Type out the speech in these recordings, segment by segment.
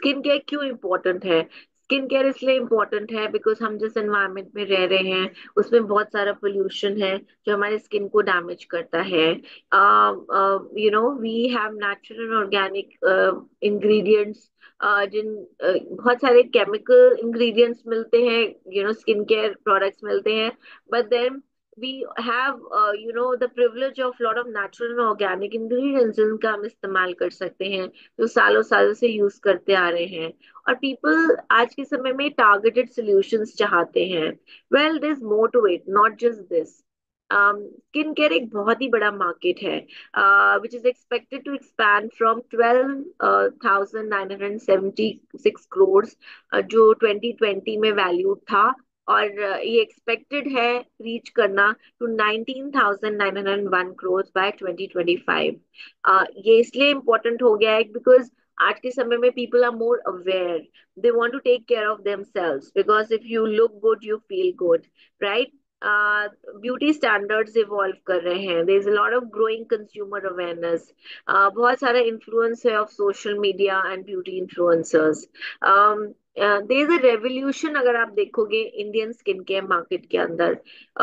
Skin care क्यों important है? Skin care इसलिए इम्पोर्टेंट है बिकॉज हम जिस एनवायरनमेंट में रह रहे हैं उसमें बहुत सारा पोल्यूशन है जो हमारे स्किन को डैमेज करता है। We have natural and organic ingredients, जिन बहुत सारे केमिकल इंग्रेडिएंट्स मिलते हैं, स्किन केयर प्रोडक्ट्स मिलते हैं, but then we have the privilege of lot of natural and organic ingredients जिनका हम इस्तेमाल कर सकते हैं, जो सालों सालों से यूज करते आ रहे हैं। और पीपल आज के समय में टारगेटेड सॉल्यूशंस चाहते हैं। Well this more to it, not just this. Skin care एक बहुत ही बड़ा मार्केट है, which is expected to expand from 12,976 crore जो 2020 में वैल्यू था, और ये एक्सपेक्टेड है रीच करना टू 19,901 करोड़ बाय 2025। ये इसलिए इम्पोर्टेंट हो गया है बिकॉज आज के समय में people are more aware, they want to take care of themselves because if you look good you feel good, right? Beauty standards evolve कर रहे हैं, there is a lot of growing consumer awareness, बहुत सारा influence है of social media and beauty influencers. There is a revolution, अगर आप देखोगे Indian skin care market के अंदर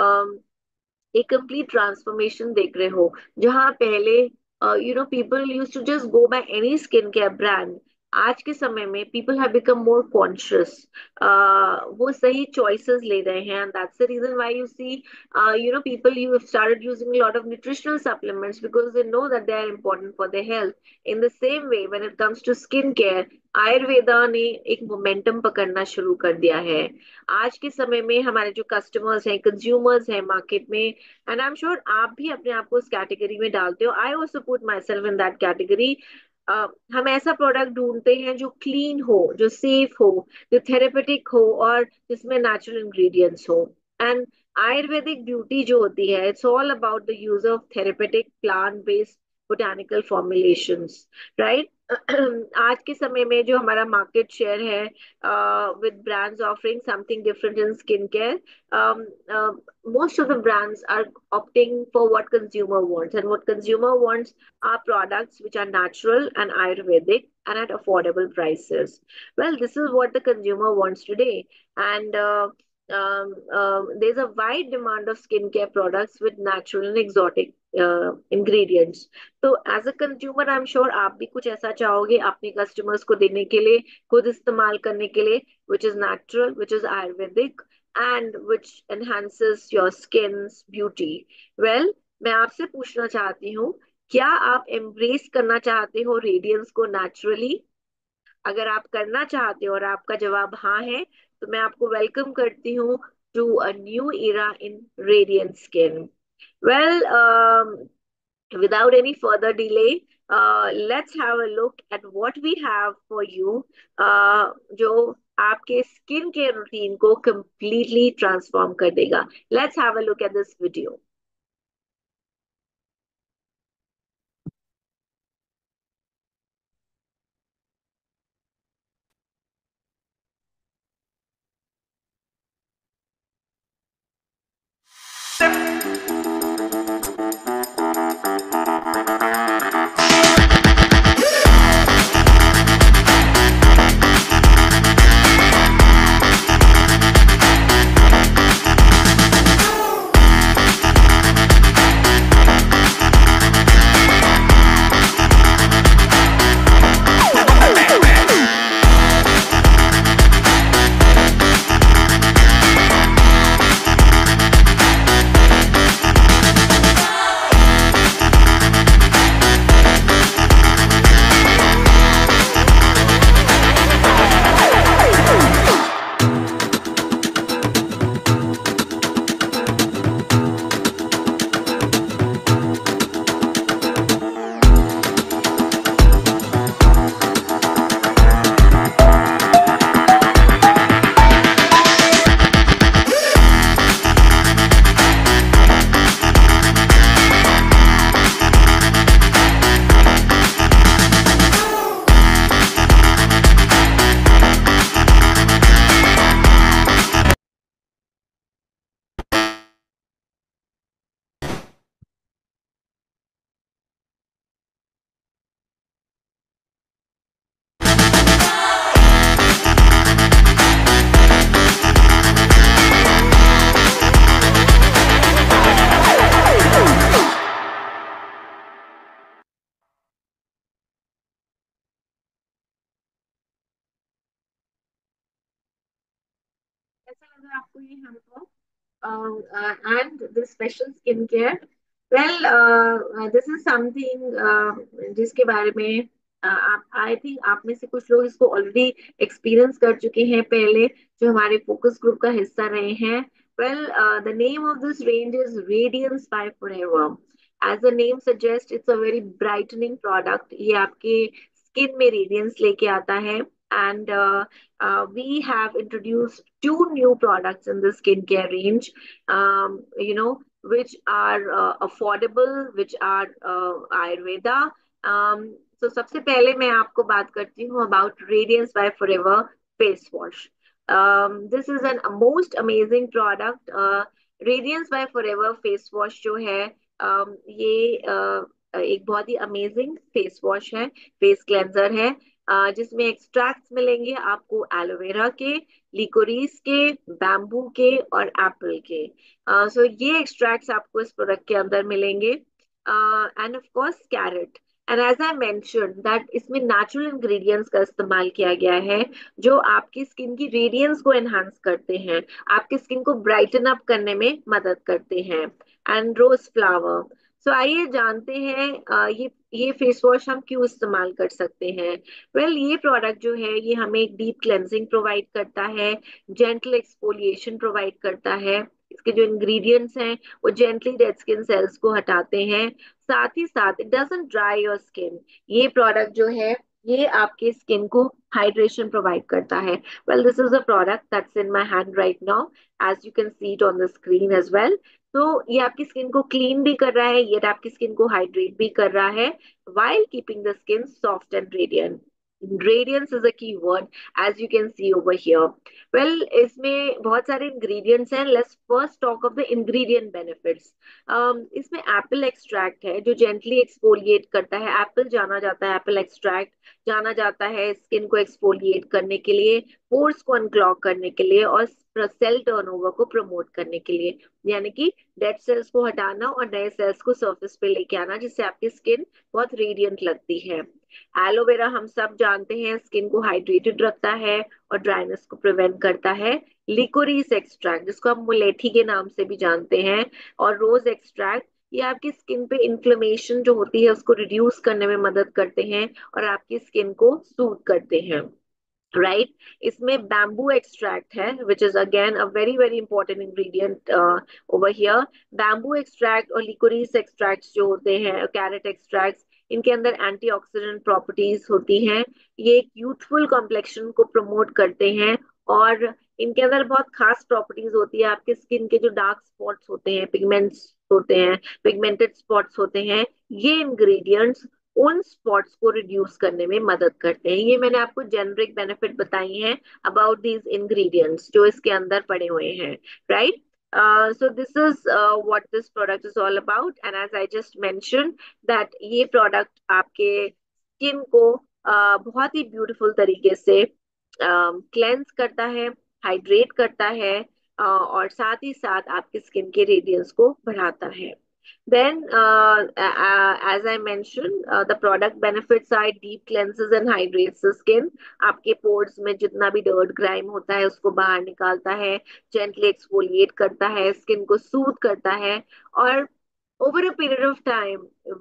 एक कंप्लीट ट्रांसफॉर्मेशन देख रहे हो, जहां पहले people used to just go by any skin care brand, आज के समय में people have become more conscious, वो सही चॉइसेस ले रहे हैं, and that's the reason why you see people you have started using a lot of nutritional supplements because they know that they are important for their health. In the same way, when it comes to skin care, Ayurveda ने एक momentum पकड़ना शुरू कर दिया है। आज के समय में हमारे जो कस्टमर्स हैं, कंज्यूमर्स हैं मार्केट में, एंड आई एम श्योर आप भी अपने आप को उस कैटेगरी में डालते हो, I also put myself in that category. हम ऐसा प्रोडक्ट ढूंढते हैं जो क्लीन हो, जो सेफ हो, जो थेरेपेटिक हो, और जिसमें नेचुरल इंग्रेडिएंट्स हो। एंड आयुर्वेदिक ब्यूटी जो होती है, it's all about the use of therapeutic plant based botanical formulations, right? आज के समय में जो हमारा मार्केट शेयर है with brands offering something different in skincare, most of the brands are opting for what consumer wants, and what consumer wants are products which are natural and ayurvedic and at affordable prices. Well, this is what the consumer wants today, and there's a wide demand of skincare products with natural and exotic ingredients. तो as a consumer I am sure आप भी कुछ ऐसा चाहोगे अपने customers को देने के लिए, खुद इस्तेमाल करने के लिए, which is natural, which is Ayurvedic, and which enhances your skin's beauty. Well, मैं आपसे पूछना चाहती हूँ, क्या आप एम्ब्रेस करना चाहते हो रेडियंस को नेचुरली? अगर आप करना चाहते हो और आपका जवाब हाँ है, तो मैं आपको वेलकम करती हूँ to a new era in radiant skin. Well, without any further delay, let's have a look at what we have for you, जो आपके स्किन केयर रूटीन को completely ट्रांसफॉर्म कर देगा। Let's have a look at this video. कैसा लगा आपको ये हमको? And this special skincare, well, this is something जिसके बारे में आप, आई थिंक आप में से कुछ लोग इसको ऑलरेडी एक्सपीरियंस कर चुके हैं पहले, जो हमारे फोकस ग्रुप का हिस्सा रहे हैं. Well, the name of this range is Radiance by Forever. As the name suggests, it's a very brightening product. ये आपके स्किन में रेडियंस लेके आता है. And we have introduced two new products in the skincare range, which are affordable, which are Ayurveda. So सबसे पहले मैं आपको बात करती हूँ about Radiance by Forever face wash. This is an most amazing product. Radiance by Forever face wash जो है, ये एक बहुत ही अमेजिंग फेस वॉश है, फेस क्लेंजर है, जिसमें एक्सट्रैक्ट्स मिलेंगे आपको एलोवेरा के, लिकोरीस के, बैम्बू के और एप्पल के. सो ये एक्सट्रैक्ट्स आपको इस प्रोडक्ट के अंदर मिलेंगे, and of course carrot. And as I mention that इसमें नेचुरल इंग्रेडिएंट्स का इस्तेमाल किया गया है, जो आपकी स्किन की रेडियंस को एनहांस करते हैं, आपकी स्किन को ब्राइटन अप करने में मदद करते हैं. And rose flower. सो आइए जानते हैं ये फेस वॉश हम क्यों इस्तेमाल कर सकते हैं. ये प्रोडक्ट जो है ये हमें एक डीप क्लेंजिंग प्रोवाइड करता है, जेंटल एक्सफोलिएशन प्रोवाइड करता है. इसके जो इंग्रेडिएंट्स हैं वो जेंटली डेड स्किन सेल्स को हटाते हैं. साथ ही साथ it doesn't dry your skin. ये प्रोडक्ट जो है ये आपके स्किन को हाइड्रेशन प्रोवाइड करता है. This is a product that's in my hand right now, as you can see it on the screen as well. तो ये आपकी स्किन को क्लीन भी कर रहा है, ये आपकी स्किन को हाइड्रेट भी कर रहा है, while keeping the skin soft and radiant. Radiance is a key word, as you can see over here. इसमें बहुत सारे ingredients हैं. Let's first talk of the ingredient benefits. इसमें एप्पल एक्सट्रैक्ट है जो जेंटली एक्सफोलिएट करता है. एप्पल जाना जाता है, एप्पल एक्सट्रैक्ट जाना जाता है स्किन को एक्सफोलिएट करने के लिए, पोर्स को अनक्लॉग करने के लिए और सेल टर्नओवर को प्रमोट करने के लिए, यानी कि डेड सेल्स को हटाना और नए सेल्स को सरफेस पे लेके आना, जिससे आपकी स्किन बहुत रेडियंट लगती है. एलोवेरा हम सब जानते हैं स्किन को हाइड्रेटेड रखता है और ड्राइनेस को प्रिवेंट करता है. लिकोरीस एक्सट्रैक्ट, जिसको हम मुलेठी के नाम से भी जानते हैं, और रोज एक्सट्रैक्ट, ये आपकी स्किन पे इन्फ्लेमेशन जो होती है उसको रिड्यूस करने में मदद करते हैं और आपकी स्किन को सूट करते हैं. राइट. इसमें बैम्बू एक्सट्रैक्ट है, which is again a very very important ingredient over here. Bamboo extract और लिकोरीस एक्सट्रैक्ट जो होते हैं, कैरेट एक्सट्रैक्ट, इनके अंदर एंटीऑक्सीडेंट प्रॉपर्टीज होती हैं. ये एक यूथफुल कॉम्प्लेक्शन को प्रमोट करते हैं और इनके अंदर बहुत खास प्रॉपर्टीज होती है. आपके स्किन के जो डार्क स्पॉट्स होते हैं, पिगमेंट्स होते हैं, पिगमेंटेड स्पॉट्स होते हैं, ये इंग्रेडिएंट्स उन स्पॉट्स को रिड्यूस करने में मदद करते हैं. ये मैंने आपको जेनरिक बेनिफिट बताई हैं अबाउट दीज इंग्रेडिएंट्स जो इसके अंदर पड़े हुए हैं. Right. So this is what this product is all about, and as I just mentioned that ये product आपके स्किन को बहुत ही ब्यूटीफुल तरीके से क्लेंस करता है, हाइड्रेट करता है, और साथ ही साथ आपकी स्किन के रेडियंस को बढ़ाता है. Then, as I mentioned, the product benefits are deep cleanses and hydrates the skin. आपके pores में जितना भी dirt, grime होता है उसको बाहर निकालता है, gently exfoliate करता है, skin को soothe करता है, और over a period of time,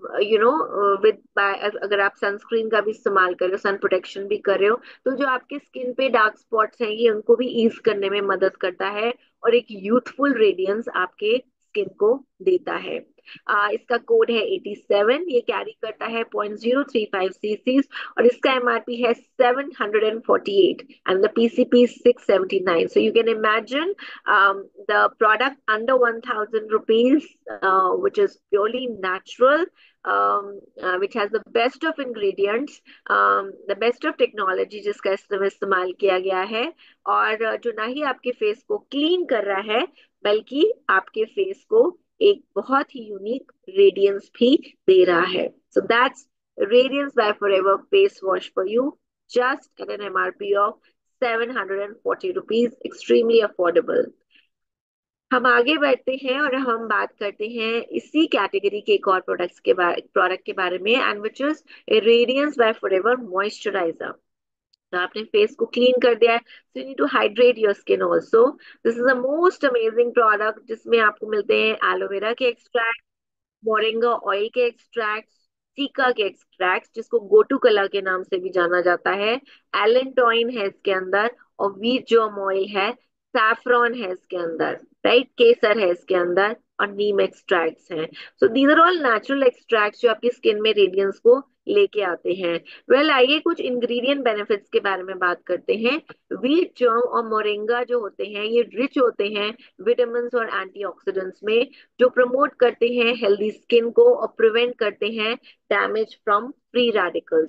अगर आप सनस्क्रीन का भी इस्तेमाल कर रहे हो, सन प्रोटेक्शन भी कर रहे हो, तो जो आपके स्किन पे डार्क स्पॉट्स हैं ये उनको भी ईज करने में मदद करता है और एक यूथफुल रेडियंस आपके स्किन को देता है. इसका कोड है 87, ये कैरी करता है 0.035 सीसीज और इसका एमआरपी है 748 and the PCP 679. So you can imagine the product under 1000 rupees, which is purely natural, which has the best of ingredients, the best of technology जिसका इस्तेमाल किया गया है, और जो ना ही आपके फेस को क्लीन कर रहा है बल्कि आपके फेस को एक बहुत ही यूनिक रेडियंस भी दे रहा है. So that's Radiance by Forever face wash for you, just at an MRP of 740 rupees, extremely affordable. हम आगे बढ़ते हैं और हम बात करते हैं इसी कैटेगरी के एक और प्रोडक्ट के बारे में, and which is Radiance by Forever moisturiser. तो आपने फेस को क्लीन कर दिया है, so you need to hydrate your skin also. This is a most amazing product जिसमें आपको मिलते हैं एलोवेरा के एक्सट्रैक्ट, मोरिंगा ऑयल के एक्सट्रैक्ट, सीका के एक्सट्रैक्ट जिसको गोटू कला के नाम से भी जाना जाता है, एलेंटॉइन है इसके अंदर, और व्हीट जॉम ऑयल है, सैफरॉन है इसके अंदर, राइट, केसर है इसके अंदर, और नीम एक्सट्रैक्ट्स हैं। So these are all natural extracts जो आपकी स्किन में रेडियंस को लेके आते हैं। वेल आइए कुछ इंग्रेडिएंट बेनिफिट्स के बारे में बात करते हैं। व्हीट जॉम और मोरिंगा जो होते हैं ये रिच होते हैं विटामिन और एंटीऑक्सीडेंट्स में, जो प्रमोट करते हैं हेल्दी स्किन को और प्रिवेंट करते हैं damage from free radicals.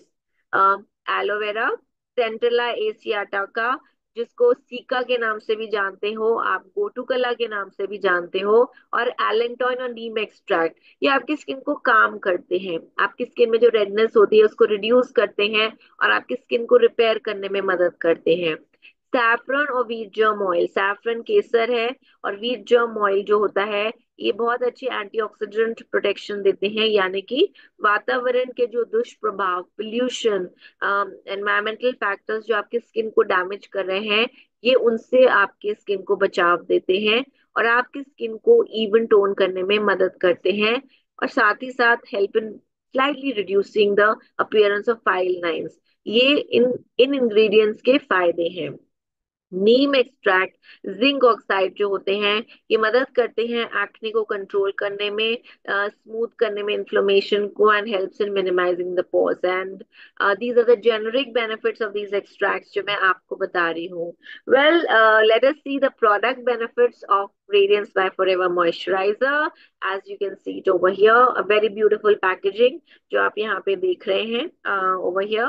Aloe vera, centella asiatica का, जिसको सीका के नाम से भी जानते हो आप, गोटुकला के नाम से भी जानते हो, और एलेंटॉइन और नीम एक्सट्रैक्ट, ये आपकी स्किन को काम करते हैं, आपकी स्किन में जो रेडनेस होती है उसको रिड्यूस करते हैं और आपकी स्किन को रिपेयर करने में मदद करते हैं। सैफरन और व्हीट जर्म ऑयल, सैफरन केसर है और व्हीट जर्म ऑयल जो होता है ये बहुत अच्छी एंटीऑक्सीडेंट प्रोटेक्शन देते हैं, यानी कि वातावरण के जो दुष्प्रभाव, पोल्यूशन, एनवायरमेंटल फैक्टर्स जो आपकी स्किन को डैमेज कर रहे हैं, ये उनसे आपके स्किन को बचाव देते हैं और आपकी स्किन को इवन टोन करने में मदद करते हैं, और साथ ही साथ help in slightly reducing the appearance of fine lines. ये इन इन इंग्रेडिएंट्स के फायदे हैं। नीम एक्सट्रैक्ट, जिंक ऑक्साइड जो होते हैं ये मदद करते हैं एक्ने को कंट्रोल करने में, स्मूथ करने में इन्फ्लेमेशन को, and helps in minimising the pores, and these are the generic benefits of these extracts जो मैं आपको बता रही हूँ। Well let us see the product benefits of Radiance by Forever Moisturizer. As you can see it over here, a very beautiful packaging जो आप यहाँ पे देख रहे हैं over here.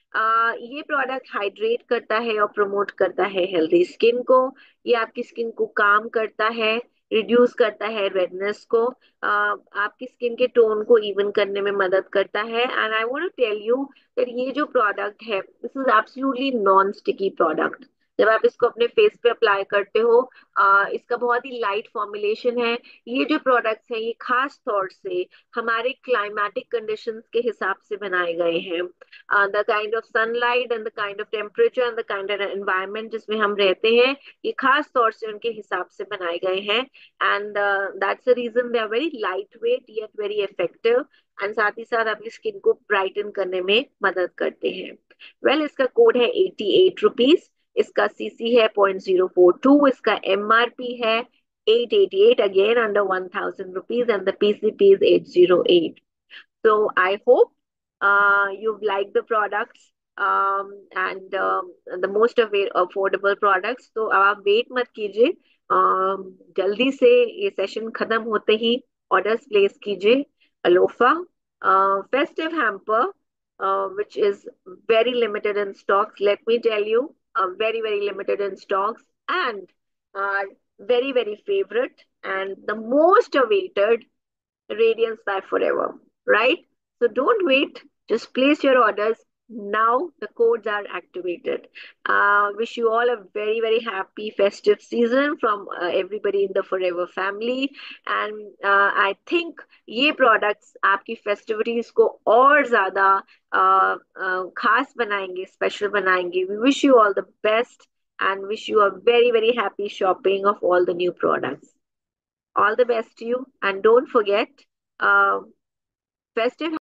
ये प्रोडक्ट हाइड्रेट करता है और प्रमोट करता है हेल्दी स्किन को। ये आपकी स्किन को काम करता है, रिड्यूस करता है रेडनेस को, आपकी स्किन के टोन को इवन करने में मदद करता है। And I want to tell you that ये जो प्रोडक्ट है this is absolutely non sticky product. जब आप इसको अपने फेस पे अप्लाई करते हो इसका बहुत ही लाइट फॉर्मुलेशन है। ये जो प्रोडक्ट्स हैं ये खास तौर से हमारे क्लाइमेटिक कंडीशंस के हिसाब से बनाए गए हैं। The kind of sunlight and the kind of temperature and the kind of environment जिसमें हम रहते हैं ये खास तौर से उनके हिसाब से बनाए गए हैं, and that's the reason they are very lightweight yet very effective, and साथ ही साथ आपकी स्किन को ब्राइटन करने में मदद करते हैं। इसका कोड है 88 रुपीज, इसका सीसी है 0.042, इसका एमआरपी है 888, again under 1000 rupees, and the PCP is 808। So I hope you've liked the products and the most affordable products. तो अब आप वेट मत कीजिए, जल्दी से ये सेशन खत्म होते ही ऑर्डर्स प्लेस कीजिए। अलोफा festive hamper which is very limited in stocks, let me tell you, very limited in stocks, and very favorite and the most awaited Radiance by Forever, right? So don't wait, just place your orders now. The codes are activated. Wish you all a very happy festive season from everybody in the Forever family. And I think ये products आपकी festivities को और ज़्यादा खास बनाएंगे, special बनाएंगे. We wish you all the best and wish you a very happy shopping of all the new products. All the best to you, and don't forget, uh, festive